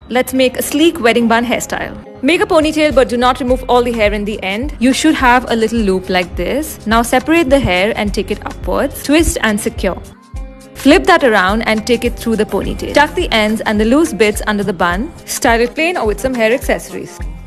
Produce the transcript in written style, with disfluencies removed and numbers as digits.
Let's make a sleek wedding bun hairstyle. Make a ponytail but do not remove all the hair in the end. You should have a little loop like this. Now separate the hair and take it upwards. Twist and secure. Flip that around and take it through the ponytail. Tuck the ends and the loose bits under the bun. Style it plain or with some hair accessories.